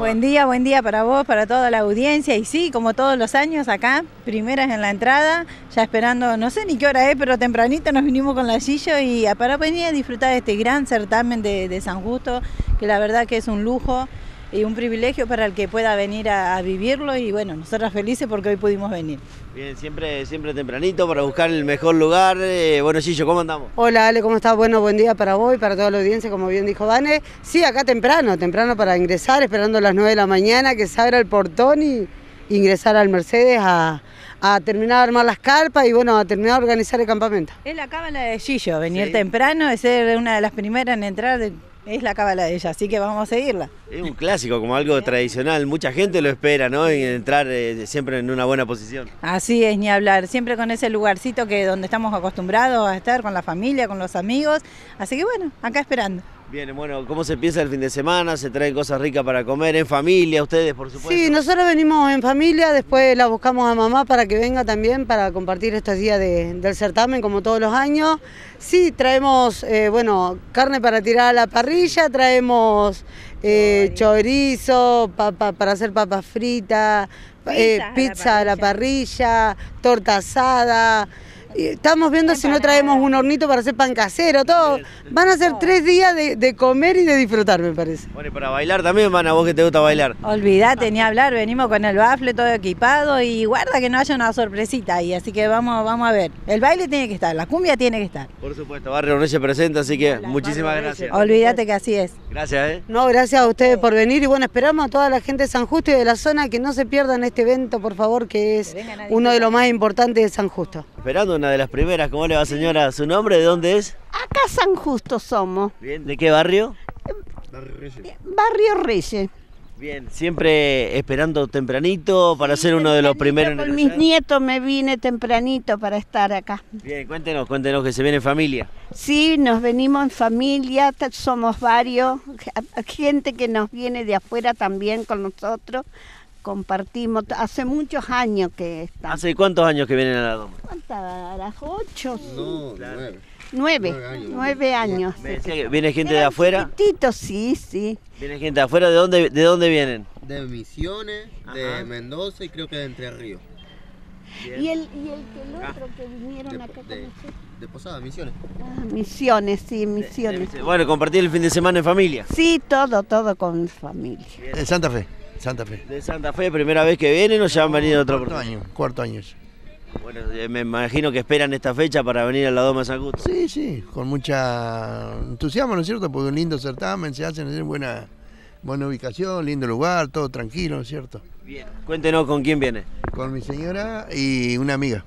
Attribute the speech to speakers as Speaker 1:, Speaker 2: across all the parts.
Speaker 1: Buen día para vos, para toda la audiencia. Y sí, como todos los años acá, primeras en la entrada, ya esperando, no sé ni qué hora es, pero tempranito nos vinimos con la Gillo y para venir a disfrutar de este gran certamen de San Justo, que la verdad que es un lujo y un privilegio para el que pueda venir a vivirlo, y bueno, nosotras felices porque hoy pudimos venir.
Speaker 2: Bien, siempre tempranito para buscar el mejor lugar. Bueno, Gillo, ¿cómo andamos?
Speaker 3: Hola Ale, ¿cómo estás? Bueno, buen día para vos y para toda la audiencia, como bien dijo Vane. Sí, acá temprano para ingresar, esperando las 9 de la mañana que se abra el portón y ingresar al Mercedes a terminar de armar las carpas y bueno, a terminar de organizar el campamento.
Speaker 1: Es la cábala de Gillo, venir temprano, es ser una de las primeras en entrar, es la cábala de ella, así que vamos a seguirla.
Speaker 2: Es un clásico, como algo tradicional, mucha gente lo espera, ¿no? En entrar siempre en una buena posición.
Speaker 1: Así es, ni hablar, siempre con ese lugarcito donde estamos acostumbrados a estar, con la familia, con los amigos, así que bueno, acá esperando.
Speaker 2: Bien, bueno, ¿cómo se piensa el fin de semana? ¿Se traen cosas ricas para comer en familia, ustedes, por supuesto?
Speaker 3: Sí, nosotros venimos en familia, después la buscamos a mamá para que venga también para compartir estos días del certamen, como todos los años. Sí, traemos, carne para tirar a la parrilla, traemos chorizo, para hacer papas fritas, pizza a la parrilla, torta asada. Estamos viendo si no traemos un hornito para hacer pan casero, todo. Van a ser 3 días de comer y de disfrutar, me parece.
Speaker 2: Bueno, y para bailar también, a vos que te gusta bailar.
Speaker 1: Olvídate, ni hablar, venimos con el bafle todo equipado y guarda que no haya una sorpresita ahí, así que vamos a ver. El baile tiene que estar, la cumbia tiene que estar.
Speaker 2: Por supuesto, Barrio Reyes presente, así que muchísimas gracias.
Speaker 1: Olvídate que así es.
Speaker 2: Gracias,
Speaker 3: No, gracias a ustedes por venir y bueno, esperamos a toda la gente de San Justo y de la zona que no se pierdan este evento, por favor, que es uno de los más importantes de San Justo.
Speaker 2: Esperando una de las primeras. ¿Cómo le va, señora? ¿Su nombre? ¿De dónde es?
Speaker 4: Acá San Justo somos.
Speaker 2: Bien, ¿de qué barrio?
Speaker 4: Barrio Reyes.
Speaker 2: Bien, siempre esperando tempranito para ser uno de los primeros.
Speaker 4: Con mis nietos me vine tempranito para estar acá.
Speaker 2: Bien, cuéntenos que se viene en familia.
Speaker 4: Sí, nos venimos en familia, somos varios, gente que nos viene de afuera también con nosotros. Compartimos, hace muchos años que estamos.
Speaker 2: ¿Hace cuántos años que vienen a la Doma?
Speaker 4: ¿Cuántas? ¿Las 8?
Speaker 5: No,
Speaker 4: 9 años.
Speaker 2: Me decía que viene gente de afuera.
Speaker 4: Chiquititos, sí.
Speaker 2: ¿Viene gente de afuera? ¿De dónde vienen?
Speaker 5: De Misiones, de Mendoza y creo que de Entre Ríos.
Speaker 4: ¿Y el otro que vinieron acá con nosotros?
Speaker 5: De Posada, Misiones.
Speaker 4: Misiones, sí, Misiones.
Speaker 2: Bueno, compartir el fin de semana en familia.
Speaker 4: Sí, todo con familia.
Speaker 6: De Santa Fe.
Speaker 2: De Santa Fe, ¿primera vez que vienen o ya han venido otra oportunidad?
Speaker 6: Cuarto año.
Speaker 2: Bueno, me imagino que esperan esta fecha para venir a la Doma de San Justo.
Speaker 6: Sí, con mucha entusiasmo, ¿no es cierto? Porque un lindo certamen, se hacen en buena ubicación, lindo lugar, todo tranquilo, ¿no es cierto?
Speaker 2: Bien, cuéntenos con quién viene.
Speaker 6: Con mi señora y una amiga.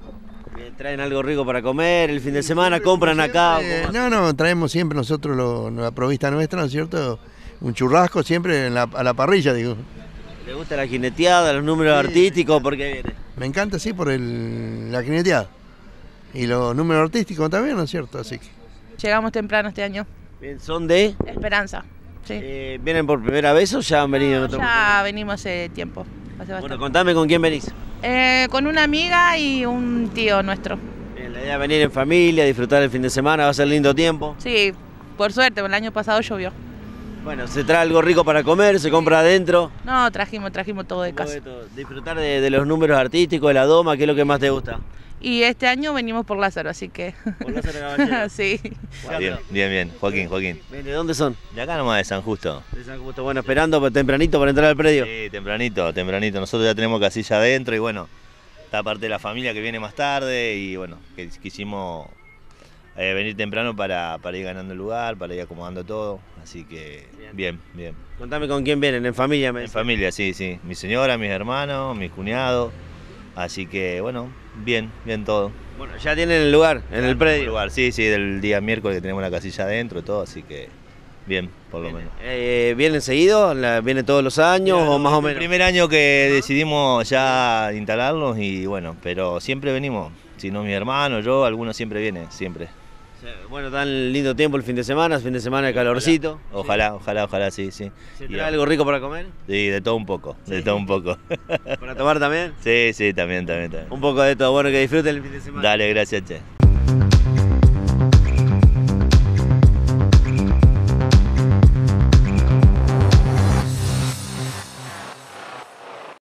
Speaker 2: Bien, ¿traen algo rico para comer el fin de semana? ¿Compran acá?
Speaker 6: No, traemos siempre nosotros la provista nuestra, ¿no es cierto? Un churrasco siempre a la parrilla, digo.
Speaker 2: ¿Le gusta la jineteada, los números artísticos? ¿Por qué viene?
Speaker 6: Me encanta, sí, por la jineteada. Y los números artísticos también, ¿no es cierto? Así que...
Speaker 7: Llegamos temprano este año.
Speaker 2: Bien, ¿son de?
Speaker 7: Esperanza, sí.
Speaker 2: ¿Vienen por primera vez o ya han venido en otro momento?
Speaker 7: Ya venimos hace tiempo. Hace bastante.
Speaker 2: Bueno, contame con quién venís.
Speaker 7: Con una amiga y un tío nuestro.
Speaker 2: Bien, la idea es venir en familia, disfrutar el fin de semana, va a ser lindo tiempo.
Speaker 7: Sí, por suerte, el año pasado llovió.
Speaker 2: Bueno, ¿se trae algo rico para comer? ¿Se compra adentro?
Speaker 7: No, trajimos todo de casa.
Speaker 2: Disfrutar de los números artísticos, de la Doma, ¿qué es lo que más te gusta?
Speaker 7: Y este año venimos por Lázaro, así que...
Speaker 2: ¿Por Lázaro Caballero?
Speaker 7: Sí.
Speaker 8: Bien. Joaquín.
Speaker 2: ¿De dónde son?
Speaker 8: De acá nomás, de San Justo.
Speaker 2: De San Justo, bueno, esperando tempranito para entrar al predio.
Speaker 8: Sí, tempranito. Nosotros ya tenemos casilla adentro y bueno, está parte de la familia que viene más tarde y bueno, que quisimos venir temprano para ir ganando el lugar, para ir acomodando todo. Así que bien.
Speaker 2: Contame con quién vienen, en familia.
Speaker 8: En familia, sí. Mi señora, mis hermanos, mis cuñados. Así que bueno, bien todo.
Speaker 2: Bueno, ya tienen el lugar, en el predio.
Speaker 8: Sí, del día miércoles que tenemos una casilla adentro y todo, así que bien, por lo menos.
Speaker 2: ¿Vienen seguido? ¿Vienen todos los años o más o menos?
Speaker 8: El primer año que decidimos ya instalarlos y bueno, pero siempre venimos. Si no, mi hermano, yo, algunos siempre vienen, siempre.
Speaker 2: Bueno, tan lindo tiempo el fin de semana de calorcito.
Speaker 8: Ojalá, sí.
Speaker 2: ¿Se trae algo rico para comer?
Speaker 8: Sí, de todo un poco.
Speaker 2: ¿Para tomar también?
Speaker 8: Sí, también.
Speaker 2: Un poco de todo, bueno, que disfruten el fin de semana.
Speaker 8: Dale, gracias, che.